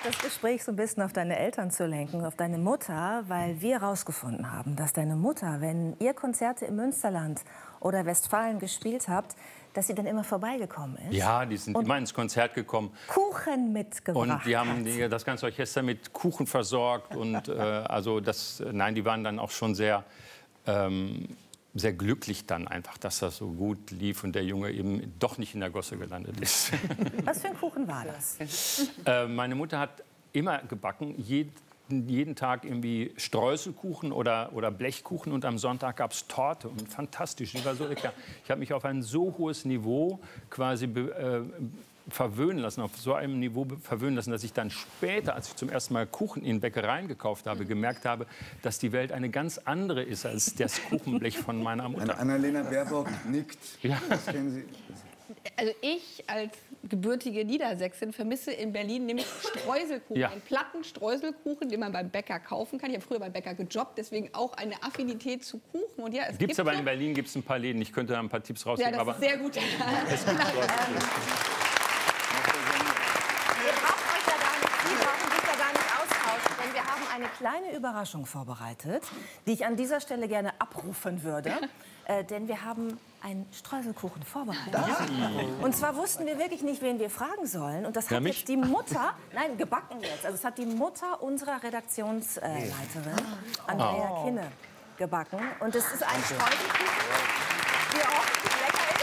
das Gespräch so ein bisschen auf deine Eltern zu lenken, auf deine Mutter, weil wir herausgefunden haben, dass deine Mutter, wenn ihr Konzerte im Münsterland oder Westfalen gespielt habt, dass sie dann immer vorbeigekommen ist. Ja, die sind immer ins Konzert gekommen. Kuchen mitgebracht. Und die haben das ganze Orchester mit Kuchen versorgt. Und also nein, die waren dann auch schon sehr, sehr glücklich dann einfach, dass das so gut lief und der Junge eben doch nicht in der Gosse gelandet ist. Was für ein Kuchen war das? Meine Mutter hat immer gebacken, jeden Tag irgendwie Streuselkuchen oder Blechkuchen, und am Sonntag gab es Torte, und fantastisch, die war so lecker. Ich habe mich auf ein so hohes Niveau quasi verwöhnen lassen, auf so einem Niveau verwöhnen lassen, dass ich dann später, als ich zum ersten Mal Kuchen in Bäckereien gekauft habe, gemerkt habe, dass die Welt eine ganz andere ist als das Kuchenblech von meiner Mutter. Annalena Baerbock nickt. Ja. Das kennen Sie. Also ich als gebürtige Niedersächsin vermisse in Berlin nämlich Streuselkuchen, Ja. einen platten Streuselkuchen, den man beim Bäcker kaufen kann. Ich habe früher beim Bäcker gejobbt, deswegen auch eine Affinität zu Kuchen. Und ja, es Gibt's aber ja, in Berlin gibt's ein paar Läden. Ich könnte da ein paar Tipps ja, rausgeben. das Aber ist sehr gut. es gibt Ihr braucht euch ja gar nicht, die brauchen sich ja gar nicht austauschen, denn wir haben eine kleine Überraschung vorbereitet, die ich an dieser Stelle gerne abrufen würde. Denn wir haben einen Streuselkuchen vorbereitet. Und zwar wussten wir wirklich nicht, wen wir fragen sollen. Und das hat mich? jetzt die Mutter, nein, gebacken jetzt. Also es hat die Mutter unserer Redaktionsleiterin, Andrea Kinne, gebacken. Und es ist ein Streuselkuchen, der ordentlich lecker ist.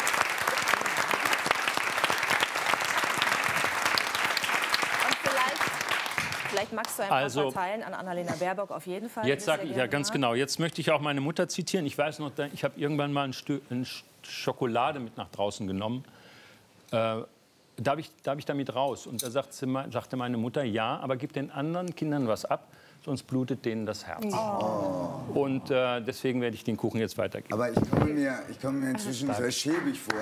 Vielleicht magst du ein paar verteilen an Annalena Baerbock auf jeden Fall. Jetzt sage ich ja ganz genau. Jetzt möchte ich auch meine Mutter zitieren. Ich weiß noch, ich habe irgendwann mal ein Stück Schokolade mit nach draußen genommen. Darf ich damit raus? Und da sagte meine Mutter, ja, aber gib den anderen Kindern was ab, sonst blutet denen das Herz. Oh. Und deswegen werde ich den Kuchen jetzt weitergeben. Aber ich komme mir inzwischen sehr schäbig vor.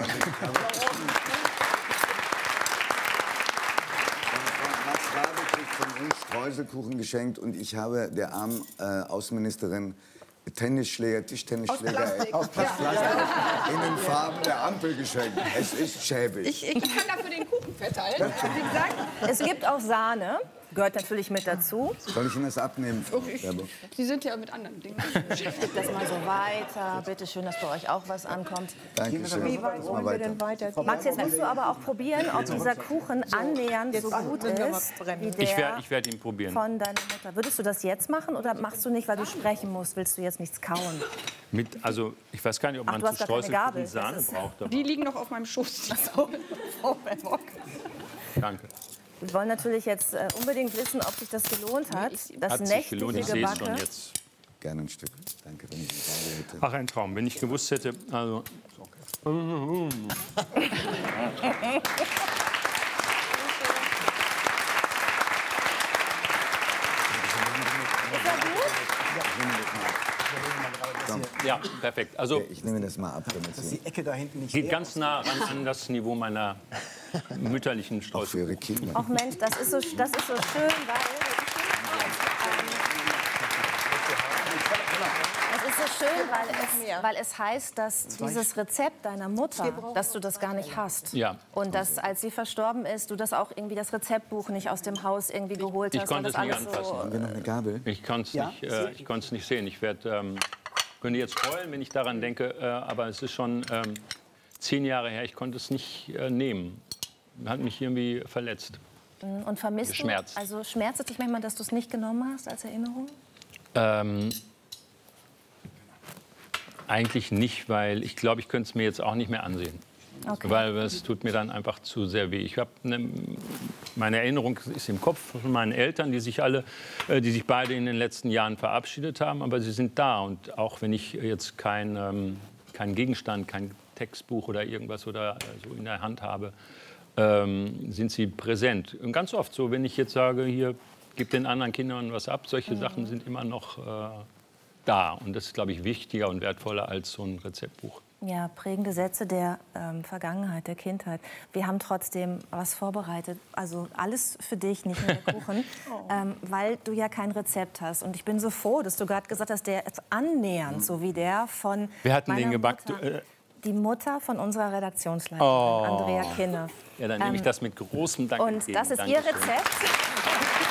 Von uns Streuselkuchen geschenkt, und ich habe der armen Außenministerin Tischtennisschläger aus Plastik in den Farben der Ampel geschenkt. Es ist schäbig. Ich kann dafür den Kuchen verteilen. Wie gesagt, es gibt auch Sahne, gehört natürlich mit dazu. Soll ich Ihnen das abnehmen? Sie sind ja mit anderen Dingen beschäftigt. Das mal so weiter. Bitte schön, dass bei euch auch was ankommt. Danke schön. Wie weit wollen wir denn weiter? Max, jetzt musst du aber auch probieren, ob dieser Kuchen annähernd so gut ist wie der Ich werd ihn probieren. von deiner Mutter. Würdest du das jetzt machen oder machst du nicht, weil du sprechen musst? Willst du jetzt nichts kauen? Also ich weiß gar nicht, ob man du hast zu gar keine Gabel. Streuselkuchen Sahne braucht. Aber Die liegen noch auf meinem Schoß. Frau Baerbock. danke. Wir wollen natürlich jetzt unbedingt wissen, ob sich das gelohnt hat. Das Hat sich nächtliche gelohnt, ich sehe es schon Gebacke. jetzt. Gerne ein Stück. Danke, wenn ich eine Gabel hätte. Ach, ein Traum. Wenn ich gewusst hätte, also... Ja, perfekt. Also Ich nehme das mal ab, damit Sie Die Ecke da hinten nicht geht ganz nah ran an das Niveau meiner mütterlichen für Streuselkuchen. Ihre Kinder. Ach Mensch, das ist so schön, weil... Es ist so schön, weil es heißt, dass dieses Rezept deiner Mutter, dass du das gar nicht hast. Ja. Und dass, als sie verstorben ist, du das auch irgendwie das Rezeptbuch nicht aus dem Haus irgendwie geholt hast. Ich konnte weil es das nicht alles anfassen. Haben wir noch eine Gabel? Ich konnte es nicht sehen. Ich könnte jetzt heulen, wenn ich daran denke, aber es ist schon 10 Jahre her. Ich konnte es nicht nehmen. Hat mich irgendwie verletzt. Und vermisst Geschmerzt. du, also schmerzt es dich manchmal, dass du es nicht genommen hast als Erinnerung? Eigentlich nicht, weil ich glaube, ich könnte es mir jetzt auch nicht mehr ansehen. Okay. Weil es tut mir dann einfach zu sehr weh. Meine Erinnerung ist im Kopf von meinen Eltern, die sich beide in den letzten Jahren verabschiedet haben, aber sie sind da. Und auch wenn ich jetzt keinen Gegenstand, kein Textbuch oder irgendwas oder so in der Hand habe, sind sie präsent. Und ganz oft so, wenn ich jetzt sage, hier, gib den anderen Kindern was ab, solche Sachen sind immer noch da. Und das ist, glaube ich, wichtiger und wertvoller als so ein Rezeptbuch. Ja, prägende Sätze der Vergangenheit, der Kindheit. Wir haben trotzdem was vorbereitet. Also alles für dich, nicht nur der Kuchen, weil du ja kein Rezept hast. Und ich bin so froh, dass du gerade gesagt hast, der ist annähernd so wie der von Wer hat denn meiner den gebackt? Mutter. die Mutter von unserer Redaktionsleiterin, Andrea Kinne. Ja, dann nehme ich das mit großem Dank Und entgegen. das ist ihr Dankeschön. Rezept.